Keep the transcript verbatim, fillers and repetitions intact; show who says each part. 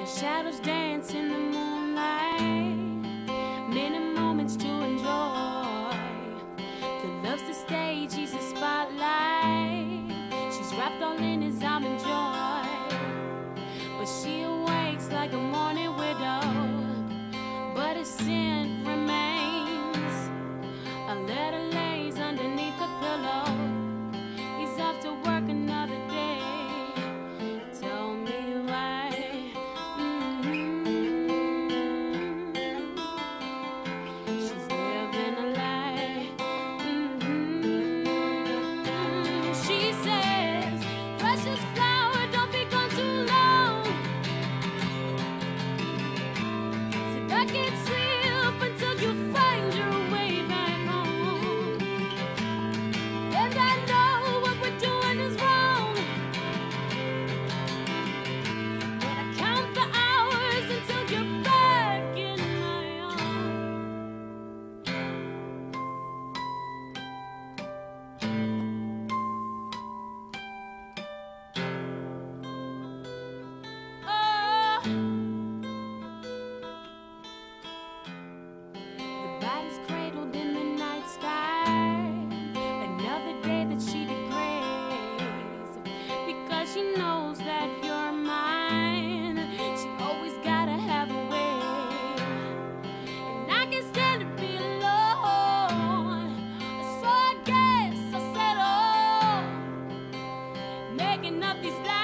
Speaker 1: Your shadows dance in the moonlight, many moments to enjoy. The love's the stage, he's the spotlight. She's wrapped all in his almond joy, but she awakes like a morning widow. But his scent remains. A letter lays underneath the pillow. He's off to work another day. Tell me why. Mm-hmm. She's living a lie. Mm-hmm. She says, precious flower, don't be gone too long. Said I can't sleep until you find your way back home. And I know what we're doing is wrong, but I count the hours until you're back in my arms. Oh, the body's cradled in the night sky. Another day that she degrades, because she knows that you're mine. She always gotta have a way, and I can't stand to be alone. So I guess I'll settle, making up these lies.